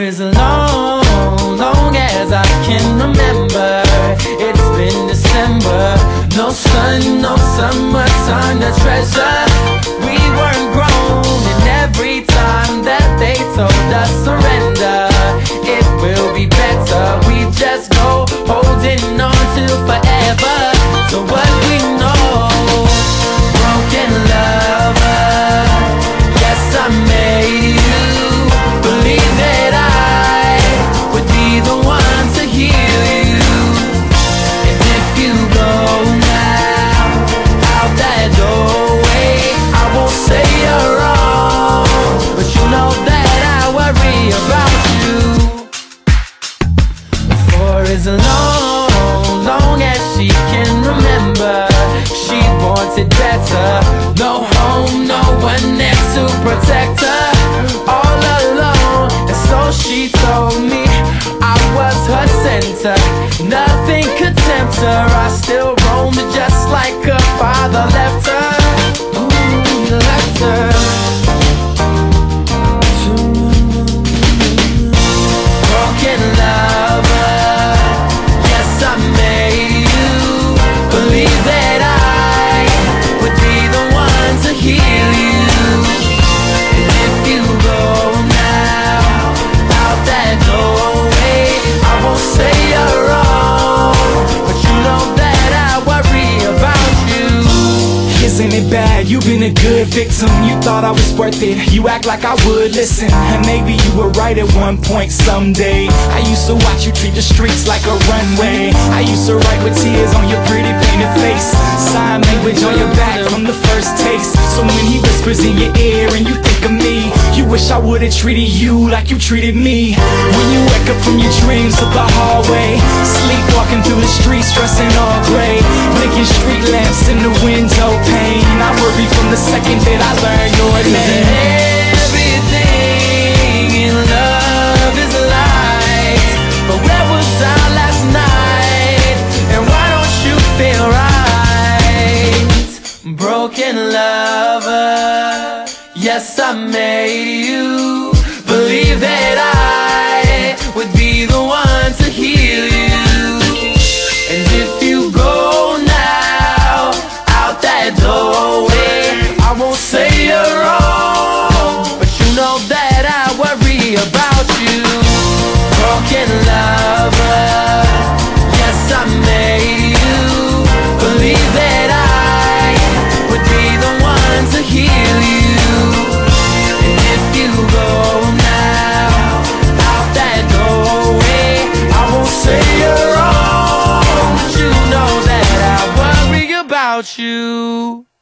as long as I can remember. It's been December, no sun, no summertime to treasure. We weren't grown, and every time that they told us surrender, it will be better. We just go holding on to forever. So what we know, broken lover. Yes, I made you believe that I would be the one to heal you. And if you go now out that doorway, I won't say you're wrong, but you know that I worry about you. For as long as she can remember, she wanted better. No home, no one there to protect her, all alone. And so she told me I was her center, nothing could tempt her. I still roamed just like her father left her. Ooh, he left her. Broken lover, yes, I made you believe that I would be the one to heal you. And if you go now out that doorway, I won't say you're wrong, but you know that I worry about you. Isn't it bad? You've been a good victim. You thought I was worth it. You act like I would listen, and maybe you were right at one point someday. I used to watch you treat the streets like a runway. I used to write with tears on your pretty painted face, sign language on your back from the first taste. So when he whispers in your ear and you think of me, you wish I would've treated you like you treated me. When you wake up from your dreams of the hallway, sleepwalking through the streets dressing all gray, blinking street lamps in the window pane. I worry from the second that I learn your name. Everything in love is light, but where was I last night? And why don't you feel right? Broken lover, yes, I made you believe that I would be the one to heal you. And if you go now out that doorway, I won't say you're wrong, but you know that I worry about you. Broken lover, yes, I made you believe that I would be the one to heal you. And if you go now out that doorway, I won't say you're wrong, but you know that I worry about you.